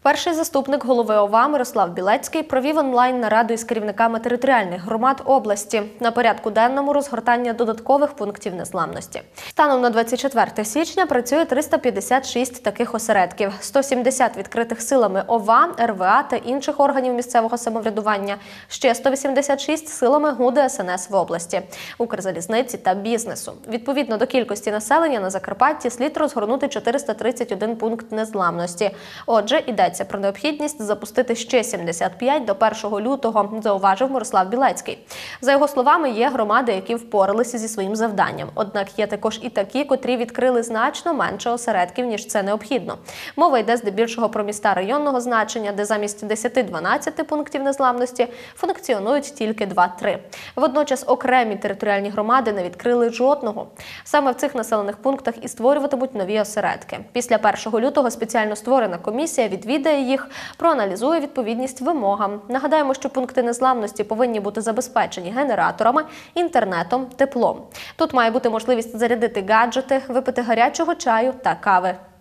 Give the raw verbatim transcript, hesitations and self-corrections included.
Перший заступник голови ОВА Мирослав Білецький провів онлайн-нараду із керівниками територіальних громад області. На порядку денному розгортання додаткових пунктів незламності. Станом на двадцять четверте січня працює триста п'ятдесят шість таких осередків. сто сімдесят відкритих силами ОВА, ер ве а та інших органів місцевого самоврядування. Ще сто вісімдесят шість силами ГУ де ес ен ес в області, Укрзалізниці та бізнесу. Відповідно до кількості населення на Закарпатті слід розгорнути чотириста тридцять один пункт незламності. Отже, йдеться про необхідність запустити ще сімдесят п'ять до першого лютого, зауважив Мирослав Білецький. За його словами, є громади, які впоралися зі своїм завданням. Однак є також і такі, котрі відкрили значно менше осередків, ніж це необхідно. Мова йде здебільшого про міста районного значення, де замість десяти-дванадцяти пунктів незламності функціонують тільки два-три. Водночас окремі територіальні громади не відкрили жодного. Саме в цих населених пунктах і створюватимуть нові осередки. Після першого лютого спеціально створена комісія відвідає їх, проаналізує відповідність вимогам. Нагадаємо, що пункти незламності повинні бути забезпечені генераторами, інтернетом, теплом. Тут має бути можливість зарядити гаджети, випити гарячого чаю та кави.